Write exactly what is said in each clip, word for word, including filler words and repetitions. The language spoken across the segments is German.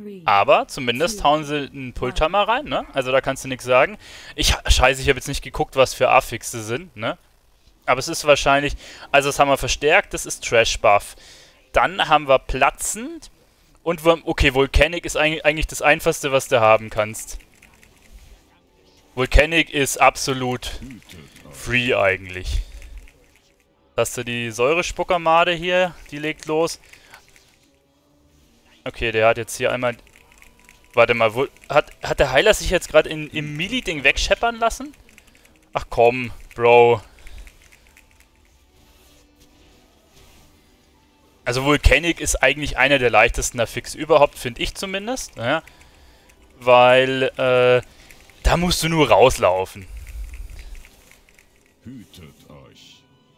Aber zumindest hauen sie einen Pulthammer rein, ne? Also da kannst du nichts sagen. Ich, scheiße, ich habe jetzt nicht geguckt, was für Affixe sind, ne? Aber es ist wahrscheinlich, also das haben wir verstärkt, das ist Trash Buff. Dann haben wir platzend und, okay, Volcanic ist eigentlich das Einfachste, was du haben kannst. Volcanic ist absolut free eigentlich. Hast du die Säurespuckermade hier, die legt los. Okay, der hat jetzt hier einmal... Warte mal, wo, hat, hat der Heiler sich jetzt gerade im Melee-Ding wegscheppern lassen? Ach komm, Bro. Also Volcanic ist eigentlich einer der leichtesten Affix überhaupt, finde ich zumindest. Ja? Weil, äh, da musst du nur rauslaufen. Hütet euch.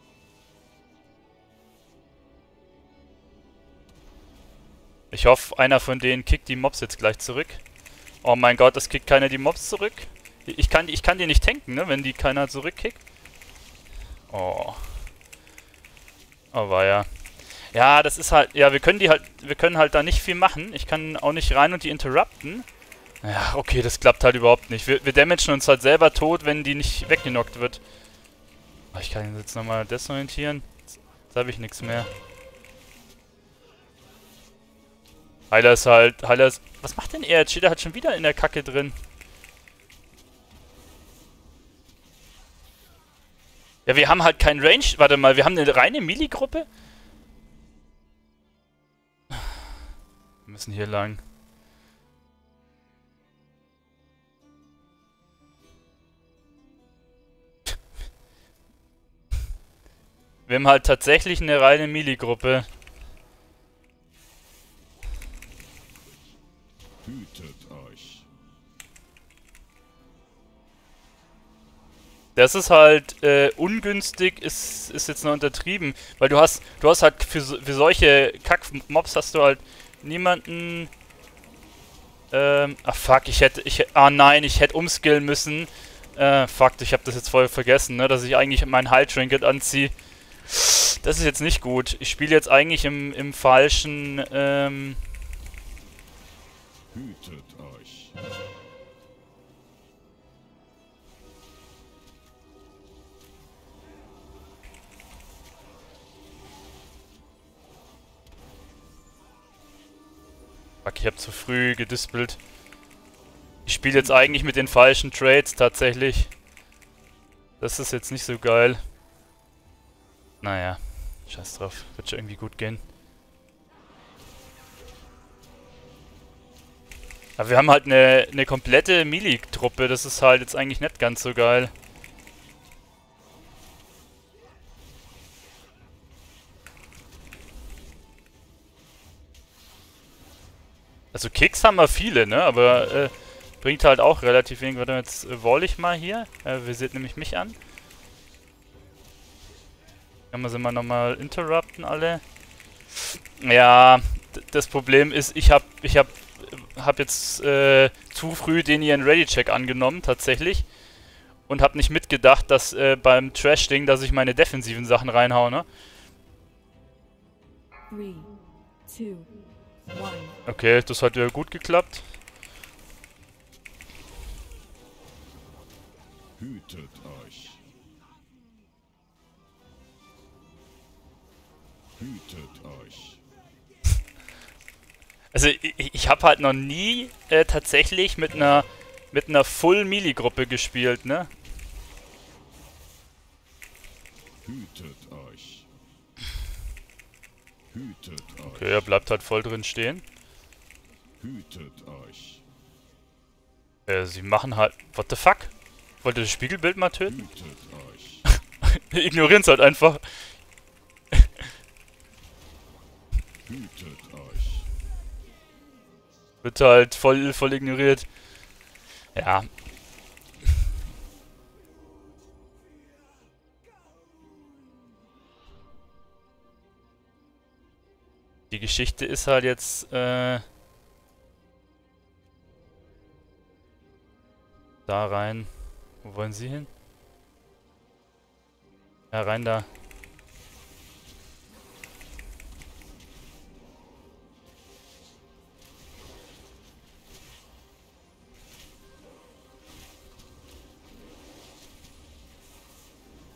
Ich hoffe, einer von denen kickt die Mobs jetzt gleich zurück. Oh mein Gott, das kickt keiner die Mobs zurück. Ich kann, ich kann die nicht tanken, ne, wenn die keiner zurückkickt. Oh. Oh weia. Ja, das ist halt... Ja, wir können die halt... Wir können halt da nicht viel machen. Ich kann auch nicht rein und die interrupten. Ja, okay, das klappt halt überhaupt nicht. Wir, wir damagen uns halt selber tot, wenn die nicht weggenockt wird. Oh, ich kann jetzt nochmal desorientieren. Jetzt habe ich nichts mehr. Heiler ist halt... Heiler ist... Was macht denn er? Jetzt steht er halt schon wieder in der Kacke drin. Ja, wir haben halt kein Range... Warte mal, wir haben eine reine Melee-Gruppe? Wir müssen hier lang. Wir haben halt tatsächlich eine reine Melee-Gruppe. Hütet euch. Das ist halt äh, ungünstig, ist, ist jetzt noch untertrieben. Weil du hast, du hast halt für, für solche Kack-Mobs hast du halt niemanden... Ähm, ach fuck, ich hätte, ich ah nein, ich hätte umskillen müssen. Äh, fuck, ich habe das jetzt voll vergessen, ne, dass ich eigentlich mein Heil Trinket anziehe. Das ist jetzt nicht gut. Ich spiele jetzt eigentlich im, im falschen, ähm... Hütet euch. Fuck, ich habe zu früh gedispelt. Ich spiele jetzt eigentlich mit den falschen Trades tatsächlich. Das ist jetzt nicht so geil. Naja, scheiß drauf. Wird schon irgendwie gut gehen. Aber wir haben halt eine, eine komplette Melee-Truppe. Das ist halt jetzt eigentlich nicht ganz so geil. Also Kicks haben wir viele, ne? Aber äh, bringt halt auch relativ wenig. Warte, jetzt äh, wall ich mal hier. Äh, wir sehen nämlich mich an. Kann man sie mal nochmal interrupten alle. Ja, das Problem ist, ich hab, ich hab, hab jetzt äh, zu früh den ihren Ready-Check angenommen, tatsächlich. Und hab nicht mitgedacht, dass äh, beim Trash-Ding, dass ich meine defensiven Sachen reinhau, ne? Three, two, one. Okay, das hat ja gut geklappt. Hütet euch. Hütet euch. Also ich, ich habe halt noch nie äh, tatsächlich mit einer mit einer Full-Melee-Gruppe gespielt, ne? Hütet euch. Hütet euch. Okay, er bleibt halt voll drin stehen. Hütet euch. Äh, sie machen halt... What the fuck? Wollte das Spiegelbild mal töten? Hütet euch. Ignorieren's halt einfach. Hütet euch. Wird halt voll, voll ignoriert. Ja. Die Geschichte ist halt jetzt, äh... da rein. Wo wollen Sie hin? Ja, rein da.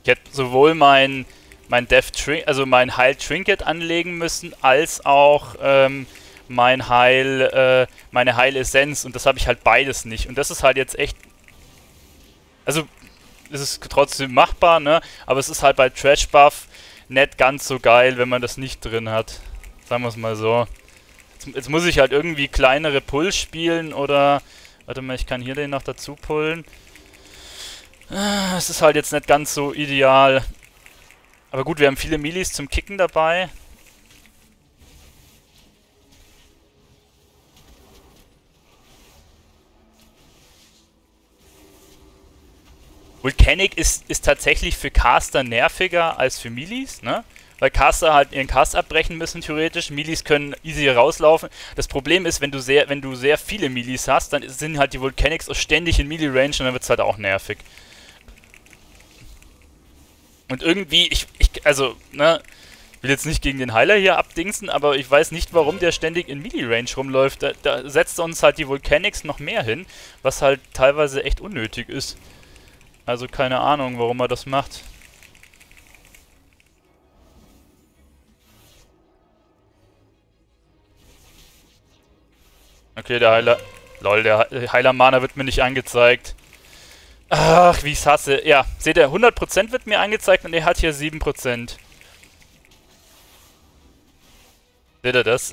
Ich hätte sowohl mein, mein Death Trin also mein Heil Trinket anlegen müssen, als auch ähm, mein Heil, äh, meine Heil Essenz. Und das habe ich halt beides nicht. Und das ist halt jetzt echt. Also, es ist trotzdem machbar, ne? Aber es ist halt bei Trash Buff nicht ganz so geil, wenn man das nicht drin hat. Sagen wir es mal so. Jetzt, jetzt muss ich halt irgendwie kleinere Pull spielen oder. Warte mal, ich kann hier den noch dazu pullen. Es ist halt jetzt nicht ganz so ideal. Aber gut, wir haben viele Milis zum Kicken dabei. Volcanic ist, ist tatsächlich für Caster nerviger als für Milis, ne? Weil Caster halt ihren Cast abbrechen müssen, theoretisch. Milis können easy rauslaufen. Das Problem ist, wenn du sehr, wenn du sehr viele Milis hast, dann sind halt die Volcanics auch ständig in Melee-Range und dann wird es halt auch nervig. Und irgendwie, ich, ich, also, ne, will jetzt nicht gegen den Heiler hier abdingsen, aber ich weiß nicht, warum der ständig in Melee-Range rumläuft. Da, da setzt uns halt die Volcanics noch mehr hin, was halt teilweise echt unnötig ist. Also keine Ahnung, warum er das macht. Okay, der Heiler... Lol, der Heiler-Mana wird mir nicht angezeigt. Ach, wie ich's hasse. Ja, seht ihr, hundert Prozent wird mir angezeigt und er hat hier sieben Prozent. Seht ihr das?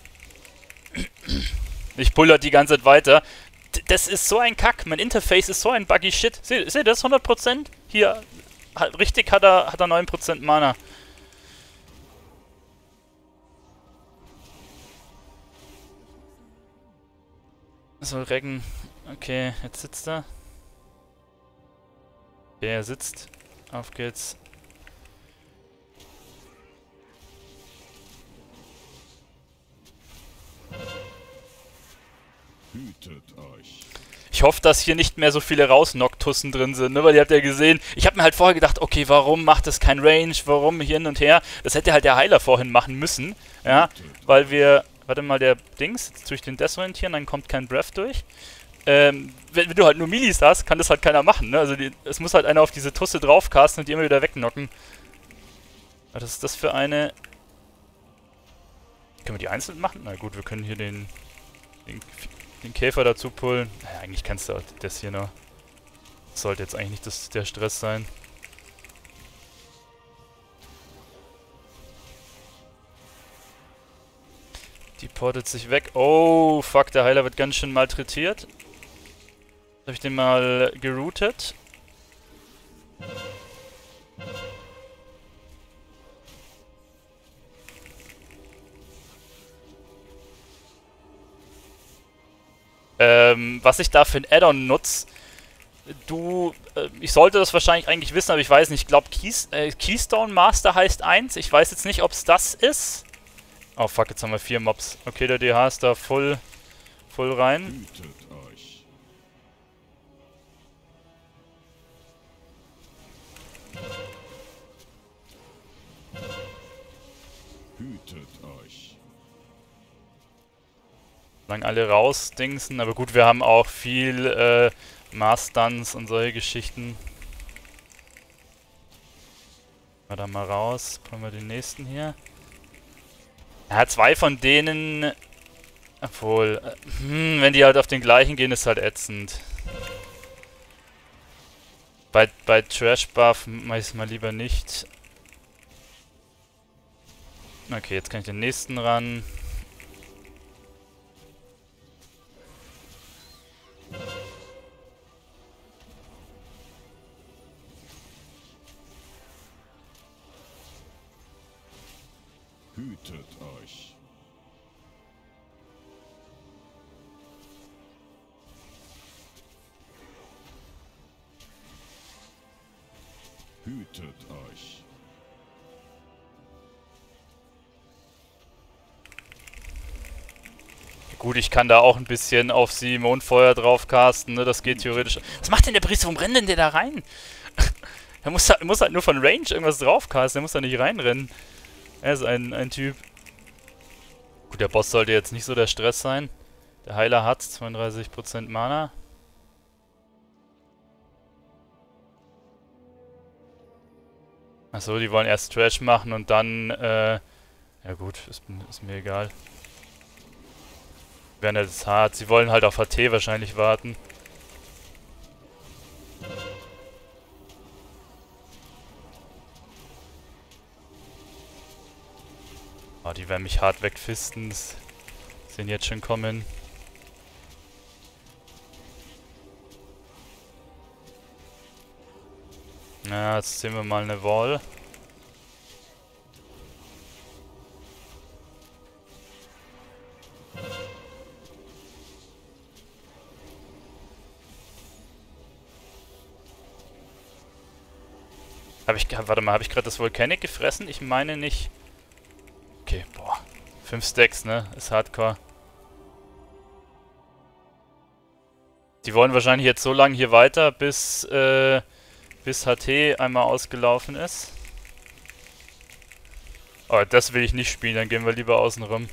Ich pullert die ganze Zeit weiter. D das ist so ein Kack. Mein Interface ist so ein buggy Shit. Seht, seht ihr das? hundert Prozent? Hier, hat, richtig hat er, hat er neun Prozent Mana. So, Recken. Okay, jetzt sitzt er. Okay, er sitzt. Auf geht's. Hütet euch. Ich hoffe, dass hier nicht mehr so viele Raus-Noctussen drin sind, ne? Weil ihr habt ja gesehen, ich habe mir halt vorher gedacht, okay, warum macht das kein Range, warum hier hin und her? Das hätte halt der Heiler vorhin machen müssen, ja? Weil wir, warte mal, der Dings, jetzt tue ich den desorientieren, dann kommt kein Breath durch. Ähm, wenn, wenn du halt nur Milis hast, kann das halt keiner machen, ne? Also die, es muss halt einer auf diese Tusse draufcasten und die immer wieder wegknocken. Was ist das für eine... Können wir die einzeln machen? Na gut, wir können hier den... den den Käfer dazu pullen. Naja, eigentlich kannst du das hier noch. Das sollte jetzt eigentlich nicht das, der Stress sein. Die portet sich weg. Oh, fuck, der Heiler wird ganz schön malträtiert. Habe ich den mal geroutet. Ähm, was ich da für ein Add-on nutze, du, äh, ich sollte das wahrscheinlich eigentlich wissen, aber ich weiß nicht, ich glaube Keys, äh, Keystone Master heißt eins, ich weiß jetzt nicht, ob es das ist. Oh fuck, jetzt haben wir vier Mobs. Okay, der D H ist da voll, voll rein. Hütet euch. Hütet euch. Lang alle rausdingsen, aber gut, wir haben auch viel äh, Masters und solche Geschichten. Mal da mal raus, pullen wir den nächsten hier. Ja, zwei von denen, obwohl, äh, hm, wenn die halt auf den gleichen gehen, ist halt ätzend. Bei, bei Trash Buff mach ich es mal lieber nicht. Okay, jetzt kann ich den nächsten ran. Hütet euch. Hütet euch. Gut, ich kann da auch ein bisschen auf sie Mondfeuer drauf casten, ne? Das geht theoretisch. Was macht denn der Priester? Warum rennt denn der da rein? Er muss halt, muss halt nur von Range irgendwas drauf casten, der muss da nicht reinrennen. Er ist ein, ein Typ. Gut, der Boss sollte jetzt nicht so der Stress sein. Der Heiler hat zweiunddreißig Prozent Mana. Achso, die wollen erst Trash machen und dann, äh... ja gut, ist, ist mir egal. Wäre jetzt hart. Sie wollen halt auf H T wahrscheinlich warten. Oh, die werden mich hart wegfisten. Das sehen jetzt schon kommen. Na, jetzt sehen wir mal eine Wall. Habe ich, warte mal, habe ich gerade das Volcanic gefressen? Ich meine nicht. Okay, boah. Fünf Stacks, ne? Ist Hardcore. Die wollen wahrscheinlich jetzt so lange hier weiter, bis, äh, bis H T einmal ausgelaufen ist. Oh, das will ich nicht spielen, dann gehen wir lieber außen rum.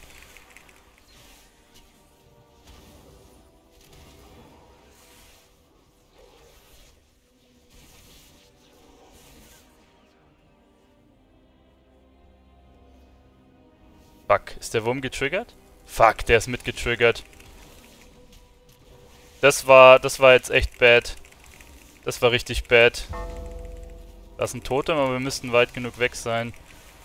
Fuck, ist der Wurm getriggert? Fuck, der ist mitgetriggert. Das war, das war jetzt echt bad. Das war richtig bad. Da ist ein Totem, aber wir müssten weit genug weg sein.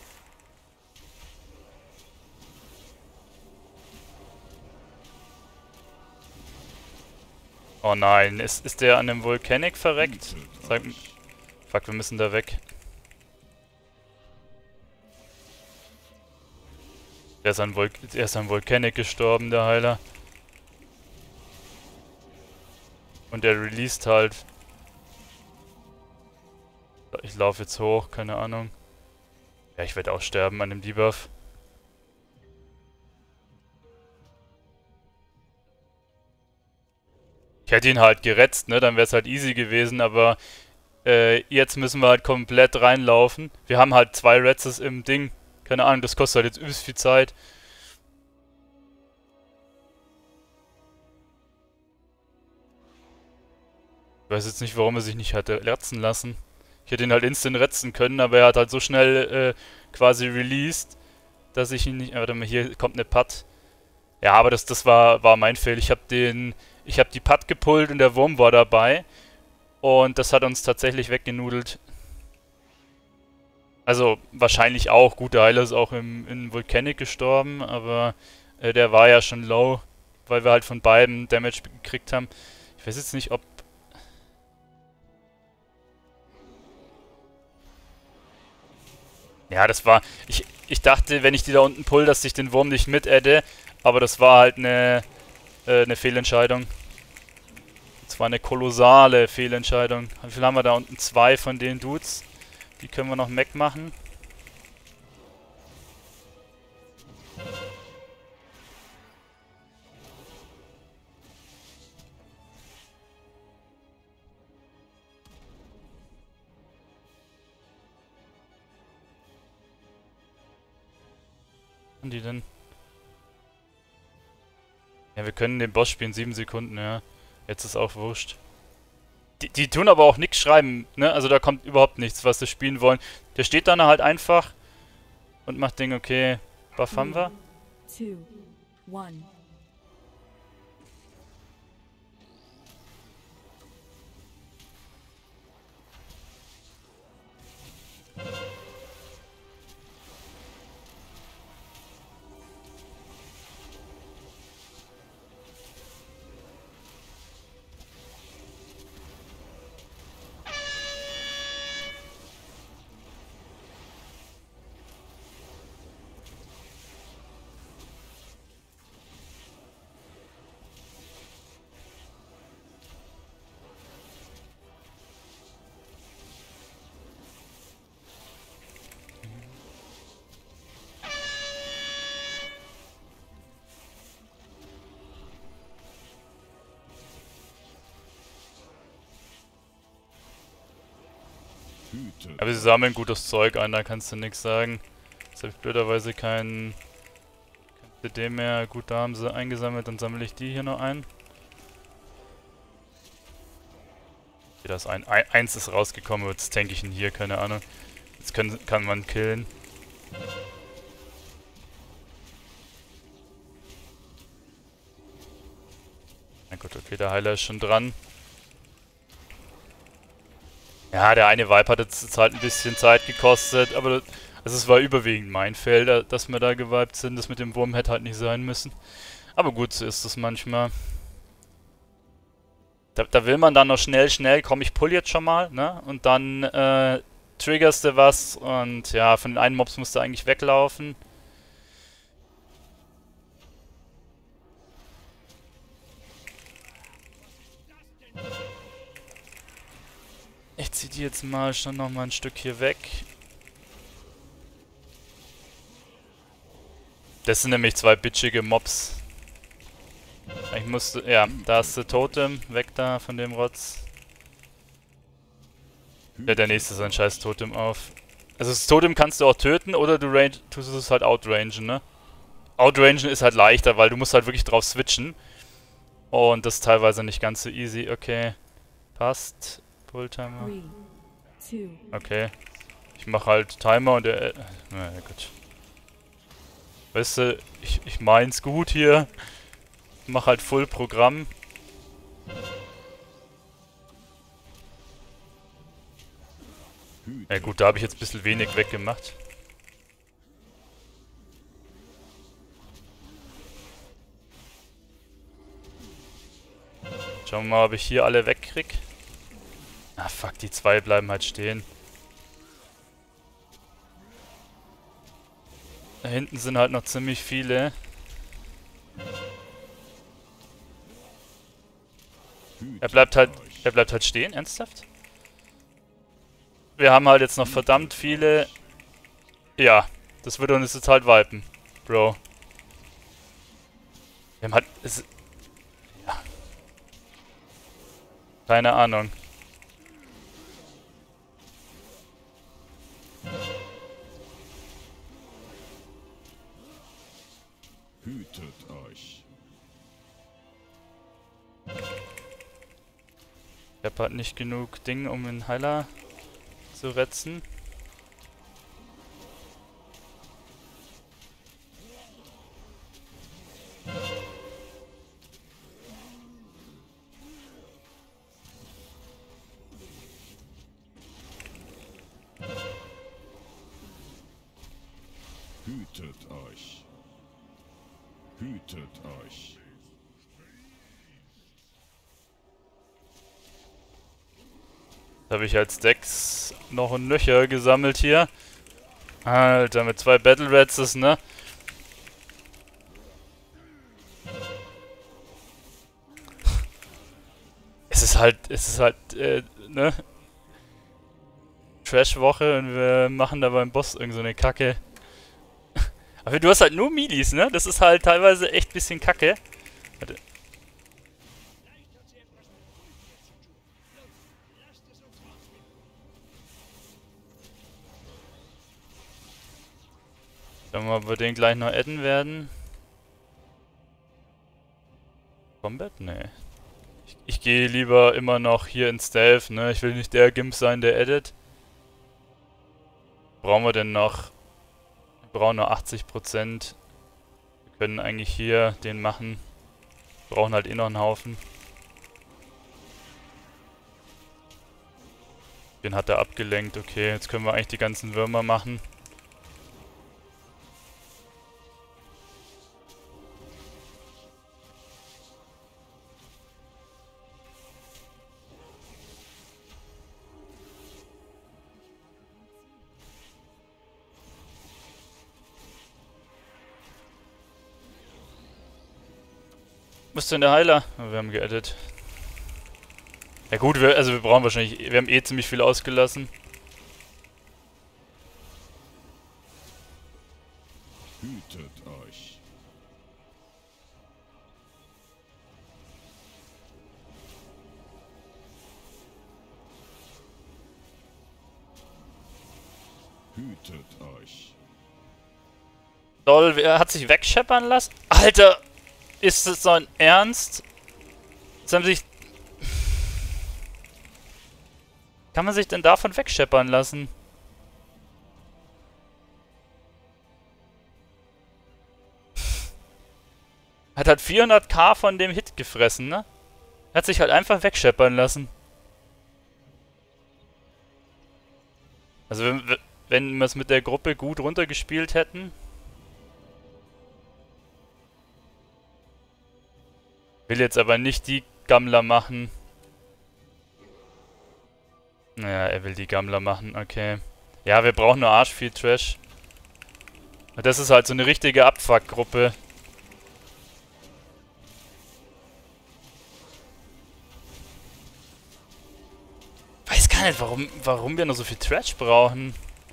Oh nein, ist, ist der an dem Volcanic verreckt? Sag, fuck, wir müssen da weg. Der ist an, Vol der ist an Volcanic gestorben, der Heiler. Und der released halt. Ich laufe jetzt hoch, keine Ahnung. Ja, ich werde auch sterben an dem Debuff. Ich hätte ihn halt geretzt, ne? Dann wäre es halt easy gewesen, aber äh, jetzt müssen wir halt komplett reinlaufen. Wir haben halt zwei Retzes im Ding. Keine Ahnung, das kostet halt jetzt übelst viel Zeit. Ich weiß jetzt nicht, warum er sich nicht hatte retzen lassen. Ich hätte ihn halt instant retzen können, aber er hat halt so schnell äh, quasi released, dass ich ihn nicht... Warte mal, hier kommt eine Putt. Ja, aber das, das war, war mein Fail. Ich habe den... Ich habe die Putt gepullt und der Wurm war dabei. Und das hat uns tatsächlich weggenudelt. Also, wahrscheinlich auch. Gut, der Heiler ist auch im, in Volcanic gestorben, aber äh, der war ja schon low, weil wir halt von beiden Damage gekriegt haben. Ich weiß jetzt nicht, ob... Ja, das war... Ich, ich dachte, wenn ich die da unten pull, dass ich den Wurm nicht mit adde, aber das war halt eine, äh, eine Fehlentscheidung. Das war eine kolossale Fehlentscheidung. Wie viel haben wir da unten? Zwei von den Dudes. Die können wir noch Mac machen. Was haben die denn? Ja, wir können den Boss spielen, sieben Sekunden, ja. Jetzt ist auch wurscht. Die, die tun aber auch nichts schreiben, ne? Also da kommt überhaupt nichts, was sie spielen wollen. Der steht dann halt einfach und macht Ding, okay, Buff haben wir. Two, one. Hütet Aber sie sammeln gutes Zeug ein, da kannst du nichts sagen. Jetzt habe ich blöderweise keinen kein C D mehr. Gut, da haben sie eingesammelt, dann sammle ich die hier noch ein. Okay, das ein, ein eins ist rausgekommen, jetzt tanke ich ihn hier, keine Ahnung. Jetzt können, kann man killen. Na gut, okay, der Heiler ist schon dran. Ja, der eine Vibe hat jetzt halt ein bisschen Zeit gekostet, aber also es war überwiegend mein Fehler, dass wir da gewiped sind. Das mit dem Wurm hätte halt nicht sein müssen. Aber gut, so ist es manchmal. Da, da will man dann noch schnell, schnell, komm, ich pull jetzt schon mal, ne? Und dann äh, triggerst du was und ja, von den einen Mobs musst du eigentlich weglaufen. Ich zieh die jetzt mal schon noch mal ein Stück hier weg. Das sind nämlich zwei bitchige Mobs. Ich musste, ja, da ist der Totem, weg da von dem Rotz. Ja, der nächste ist ein scheiß Totem auf. Also das Totem kannst du auch töten oder du range, tust es halt outrangen, ne? Outrangen ist halt leichter, weil du musst halt wirklich drauf switchen. Und das ist teilweise nicht ganz so easy. Okay, passt. Pull-Timer. Three, two, Okay. Ich mach halt Timer und der... Na ja, gut. Weißt du, ich, ich mein's gut hier. Ich mach halt Full-Programm. Ja gut, da habe ich jetzt ein bisschen wenig weggemacht. Schauen wir mal, ob ich hier alle wegkrieg. Ah fuck, die zwei bleiben halt stehen. Da hinten sind halt noch ziemlich viele. Er bleibt halt, er bleibt halt stehen, ernsthaft? Wir haben halt jetzt noch verdammt viele... Ja, das wird uns jetzt halt wipen, Bro. Wir haben halt... Es, ja. Keine Ahnung. Hütet euch. Ich hab halt nicht genug Ding, um den Heiler zu retzen. Hütet euch. Hütet euch. Da habe ich als Decks noch ein Nöcher gesammelt hier. Alter, mit zwei Battle Rats, ne? Es ist halt, es ist halt, äh, ne? Trash-Woche und wir machen da beim Boss irgend so eine Kacke. Aber du hast halt nur Milis, ne? Das ist halt teilweise echt bisschen Kacke. Warte. Schauen wir mal, ob wir den gleich noch adden werden. Combat? Nee. Ich, ich gehe lieber immer noch hier in Stealth, ne? Ich will nicht der Gimp sein, der addet. Brauchen wir denn noch? Wir brauchen nur achtzig Prozent. Wir können eigentlich hier den machen. Wir brauchen halt eh noch einen Haufen. Den hat er abgelenkt. Okay, jetzt können wir eigentlich die ganzen Würmer machen. Wo ist denn der Heiler? Oh, wir haben geaddet. Ja gut, wir, also wir brauchen wahrscheinlich... Wir haben eh ziemlich viel ausgelassen. Hütet euch. Hütet euch. Lol, wer hat sich wegscheppern lassen? Alter! Ist das so ein Ernst? Jetzt haben sich... Kann man sich denn davon wegscheppern lassen? Hat halt vierhunderttausend von dem Hit gefressen, ne? Hat sich halt einfach wegscheppern lassen. Also wenn, wenn wir es mit der Gruppe gut runtergespielt hätten. Will jetzt aber nicht die Gammler machen. Naja, er will die Gammler machen, okay. Ja, wir brauchen nur arsch viel Trash. Das ist halt so eine richtige Abfuck-Gruppe. Weiß gar nicht, warum, warum wir nur so viel Trash brauchen.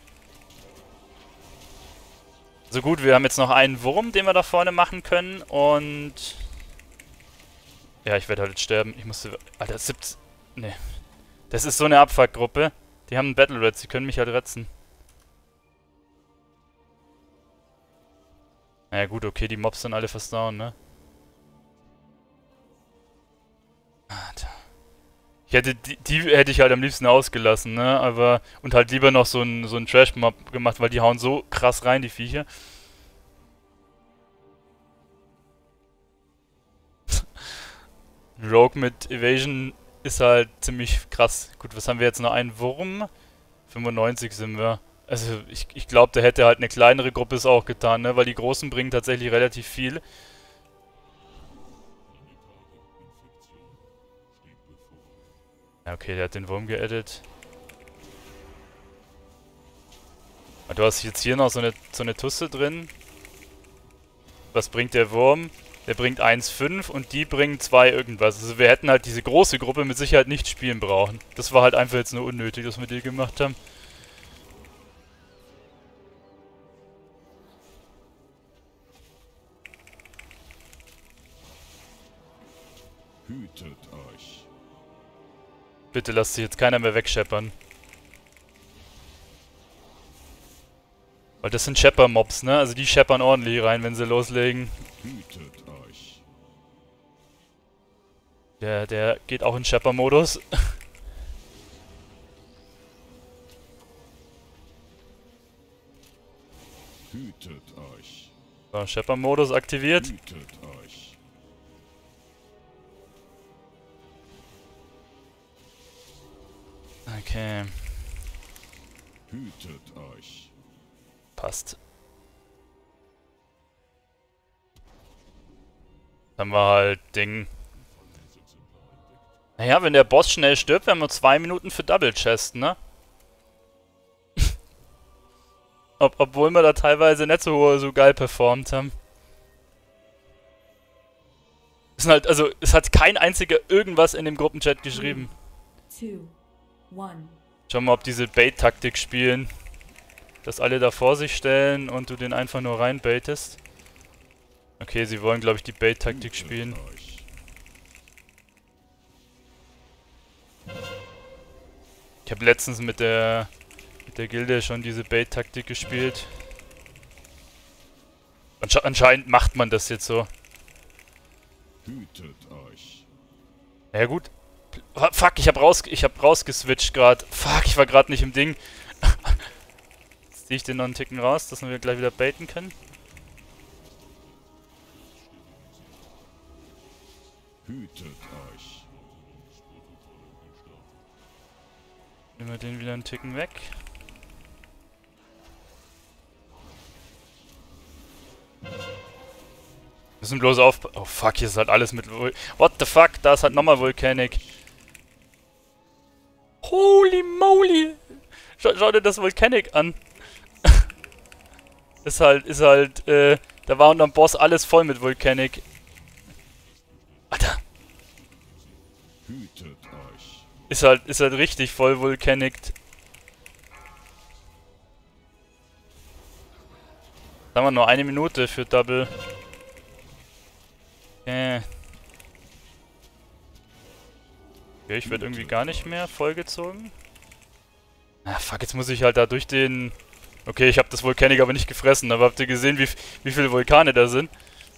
So gut, wir haben jetzt noch einen Wurm, den wir da vorne machen können und... Ja, ich werde halt jetzt sterben. Ich musste... Alter, siebzehn... Nee. Das ist so eine Abfuck-Gruppe. Die haben einen Battle Red, sie können mich halt retzen. Naja gut, okay, die Mobs sind alle fast down, ne? Alter. Ich hätte die, die hätte ich halt am liebsten ausgelassen, ne? Aber... Und halt lieber noch so einen so einen Trash-Mob gemacht, weil die hauen so krass rein, die Viecher. Rogue mit Evasion ist halt ziemlich krass. Gut, was haben wir jetzt noch? Einen Wurm? fünfundneunzig sind wir. Also ich, ich glaube, der hätte halt eine kleinere Gruppe es auch getan, ne? Weil die Großen bringen tatsächlich relativ viel. Ja, okay, der hat den Wurm geaddet. Du hast jetzt hier noch so eine, so eine Tusse drin. Was bringt der Wurm? Der bringt eins Komma fünf und die bringen zwei irgendwas. Also wir hätten halt diese große Gruppe mit Sicherheit nicht spielen brauchen. Das war halt einfach jetzt nur unnötig, dass wir die gemacht haben. Hütet euch. Bitte lasst sich jetzt keiner mehr wegscheppern. Weil das sind Schepper-Mobs, ne? Also die scheppern ordentlich rein, wenn sie loslegen. Hütet euch. Der, der geht auch in Schepper-Modus. Hütet euch. So, Schepper-Modus aktiviert. Hütet euch. Okay, Hütet euch. passt. Dann war halt Ding. Naja, wenn der Boss schnell stirbt, wir haben nur zwei Minuten für Double Chest, ne? Ob, obwohl wir da teilweise nicht so, so geil performt haben. Es sind halt, also, es hat kein einziger irgendwas in dem Gruppenchat geschrieben. Two, one. Schau mal, ob diese Bait-Taktik spielen. Dass alle da vor sich stellen und du den einfach nur reinbaitest. Okay, sie wollen, glaube ich, die Bait-Taktik spielen. Euch. Ich habe letztens mit der mit der Gilde schon diese Bait-Taktik gespielt. Ansche anscheinend macht man das jetzt so. Hütet euch. Ja gut. Fuck, ich habe raus ich habe rausgeswitcht gerade. Fuck, ich war gerade nicht im Ding. Jetzt ziehe ich den noch einen Ticken raus, dass wir gleich wieder baiten können. Hütet euch. Nehmen wir den wieder einen Ticken weg. Wir müssen bloß auf... Oh fuck, hier ist halt alles mit... Vul What the fuck, da ist halt nochmal Volcanic. Holy moly! Schau, schau dir das Volcanic an. ist halt, ist halt, äh... Da war unterm Boss alles voll mit Volcanic. Alter. Hütet euch. Ist halt, ist halt richtig voll Volcanic. Sagen wir nur eine Minute für Double. Okay. Okay, ich werde irgendwie gar nicht mehr vollgezogen. Ah, fuck, jetzt muss ich halt da durch den... Okay, ich habe das Volcanic aber nicht gefressen, aber habt ihr gesehen, wie, wie viele Vulkane da sind?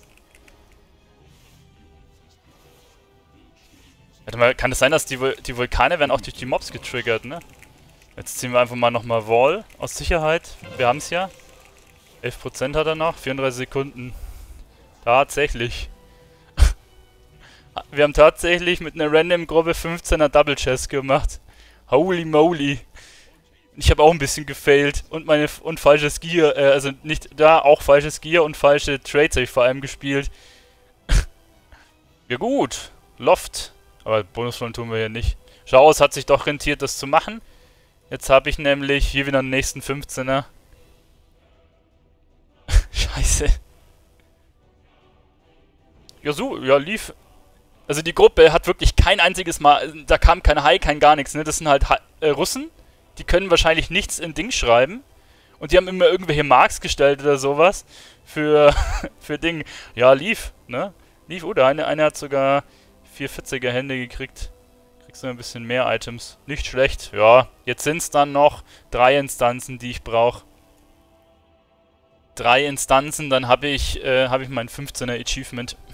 Warte mal, kann es sein, dass die, Vul die Vulkane werden auch durch die Mobs getriggert, ne? Jetzt ziehen wir einfach mal nochmal Wall aus Sicherheit. Wir haben es ja. elf Prozent hat er noch, vierunddreißig Sekunden. Tatsächlich. wir haben tatsächlich mit einer Random-Gruppe fünfzehner Double Chess gemacht. Holy moly. Ich habe auch ein bisschen gefailt und meine und falsches Gear, äh, also nicht da, auch falsches Gear und falsche Trades habe ich vor allem gespielt. Ja gut, Loft. Aber Bonusrollen tun wir ja nicht. Schau, es hat sich doch rentiert, das zu machen. Jetzt habe ich nämlich hier wieder den nächsten fünfzehner. Scheiße. Ja, so, ja, lief. Also die Gruppe hat wirklich kein einziges Mal, da kam kein High, kein gar nichts, ne? Das sind halt ha äh, Russen, die können wahrscheinlich nichts in Ding schreiben. Und die haben immer irgendwelche Marks gestellt oder sowas. Für, für Ding. Ja, lief, ne? Lief, oder? Eine, eine hat sogar vier vierziger Hände gekriegt. Kriegst du ein bisschen mehr Items. Nicht schlecht, ja. Jetzt sind es dann noch drei Instanzen, die ich brauche. Drei Instanzen, dann habe ich, äh, hab ich mein fünfzehner Achievement.